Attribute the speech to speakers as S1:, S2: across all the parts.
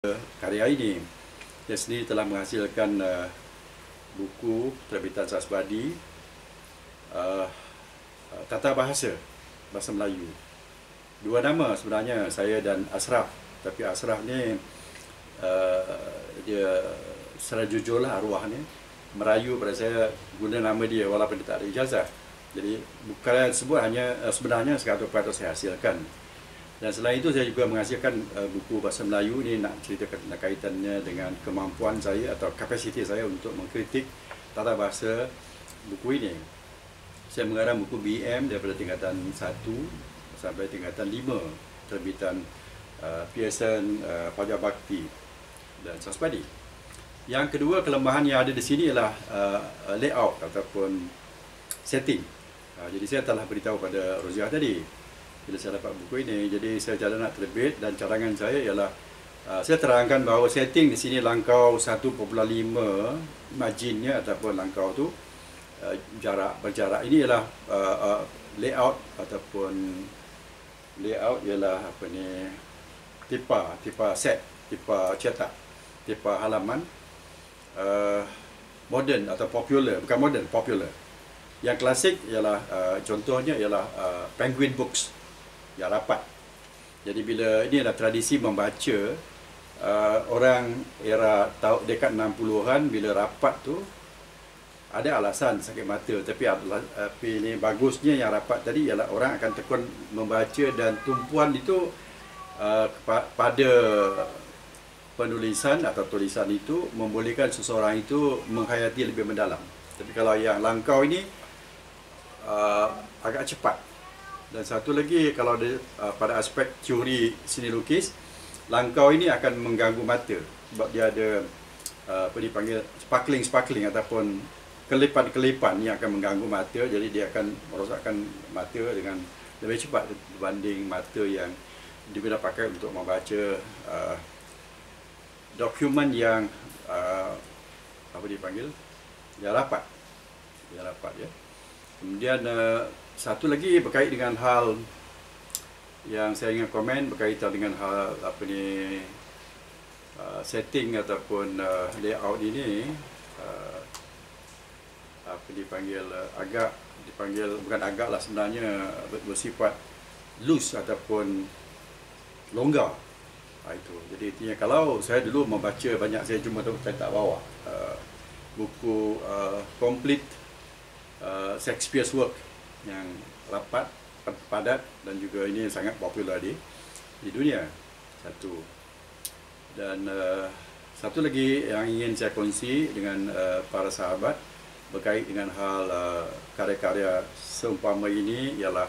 S1: karya ini. Dia sendiri telah menghasilkan buku terbitan Sasbadi, Tata Bahasa Melayu. Dua nama sebenarnya, saya dan Ashraf. Tapi Ashraf ni dia secara jujurlah arwah ni merayu pada saya guna nama dia walaupun dia tak ada ijazah. Jadi karya tersebut hanya sebenarnya 100% saya hasilkan. Dan selain itu saya juga menghasilkan buku bahasa Melayu ni, nak ceritakan kaitannya dengan kemampuan saya atau kapasiti saya untuk mengkritik tata bahasa buku ini. Saya mengarang buku BM daripada tingkatan 1 sampai tingkatan 5, terbitan Pearson, Fajar Bakti dan Sasbadi. Yang kedua, kelemahan yang ada di sini ialah layout ataupun setting. Jadi saya telah beritahu pada Roziah tadi bila saya dapat buku ini. Jadi saya jalan nak terbit dan cadangan saya ialah saya terangkan bahawa setting di sini langkau 1.5 marginnya ataupun langkau tu berjarak. Ini ialah layout ataupun layout ialah apa ni, tipa set, tipa cetak, tipa halaman modern atau popular, bukan modern, popular. Yang klasik ialah contohnya ialah Penguin Books yang rapat. Jadi bila ini adalah tradisi membaca orang era dekat 60-an, bila rapat tu ada alasan sakit mata, tapi ini bagusnya yang rapat tadi ialah orang akan tekun membaca dan tumpuan itu pada penulisan atau tulisan itu membolehkan seseorang itu menghayati lebih mendalam. Tapi kalau yang langkau ini agak cepat. Dan satu lagi, kalau pada aspek teori seni lukis, langkau ini akan mengganggu mata sebab dia ada apa dipanggil sparkling ataupun kelipan-kelipan yang akan mengganggu mata. Jadi dia akan merosakkan mata dengan lebih cepat berbanding mata yang digunakan pakai untuk membaca dokumen yang apa dipanggil, yang rapat ya. Kemudian satu lagi berkait dengan hal yang saya ingin komen berkaitan dengan hal apa ni, setting ataupun layout ini, apa dipanggil, agak dipanggil, bukan agak lah sebenarnya, bersifat loose ataupun longgar. Itu. Jadi intinya kalau saya dulu membaca banyak, saya cuma letak bawah buku complete Shakespeare's work yang rapat, padat dan juga ini sangat popular di dunia. Satu. Dan satu lagi yang ingin saya kongsi dengan para sahabat berkait dengan hal karya-karya seumpama ini ialah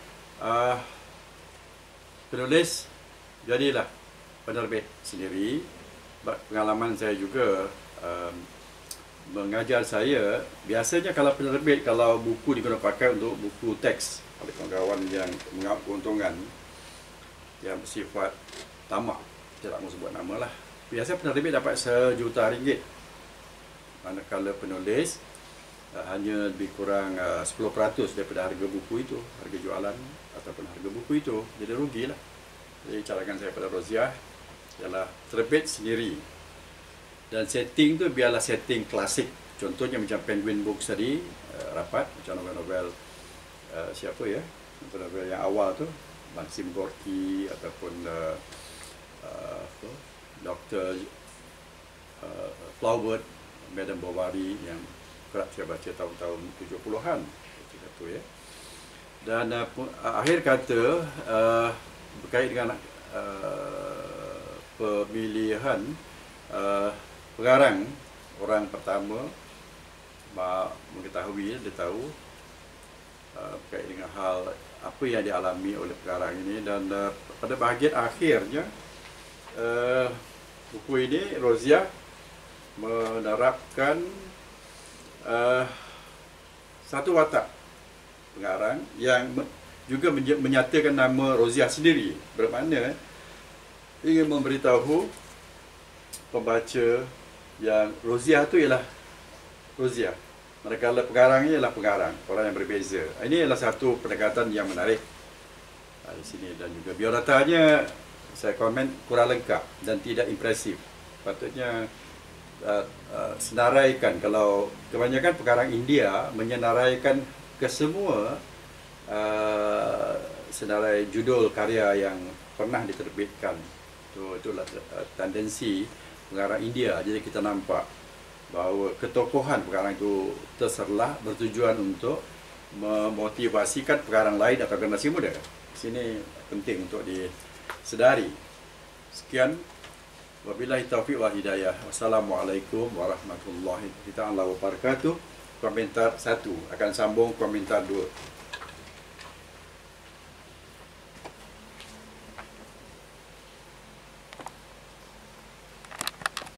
S1: penulis jadilah penerbit sendiri. Pengalaman saya juga mengajar saya, biasanya kalau penerbit, kalau buku digunakan pakai untuk buku teks oleh kawan-kawan yang mengambil keuntungan yang bersifat tamak, tidak mahu sebut nama lah, biasanya penerbit dapat RM1 juta, manakala penulis hanya lebih kurang 10% daripada harga buku itu, harga jualan ataupun harga buku itu. Jadi rugilah. Jadi cadangan saya pada Roziah ialah terbit sendiri. Dan setting tu biarlah setting klasik. Contohnya macam Penguin Books tadi, rapat, macam novel-novel siapa ya, novel yang awal tu, Maxim Gorky ataupun Dr. Flaubert, Madame Bovary yang kerap saya baca tahun-tahun 70-an. Itu satu ya. Dan akhir kata berkait dengan pemilihan pengarang, orang pertama mengetahui, dia tahu berkait dengan hal apa yang dialami oleh pengarang ini. Dan pada bahagian akhirnya buku ini Roziah menerapkan satu watak pengarang yang juga menyatakan nama Roziah sendiri, bermakna ingin memberitahu pembaca yang Roziah tu ialah Roziah, manakala pengarang ialah pengarang, orang yang berbeza. Ini adalah satu pendekatan yang menarik di sini. Dan juga biodatanya saya komen kurang lengkap dan tidak impresif. Patutnya senaraikan. Kalau kebanyakan pengarang India menyenaraikan ke semua senarai judul karya yang pernah diterbitkan. Itulah tendensi pengarang India. Jadi kita nampak bahawa ketokohan pengarang itu terserlah bertujuan untuk memotivasikan pengarang lain atau generasi muda. Sini penting untuk disedari. Sekian, wabillahi taufiq wal hidayah. Wassalamualaikum warahmatullahi wabarakatuh. Komentar 1 akan sambung komentar 2.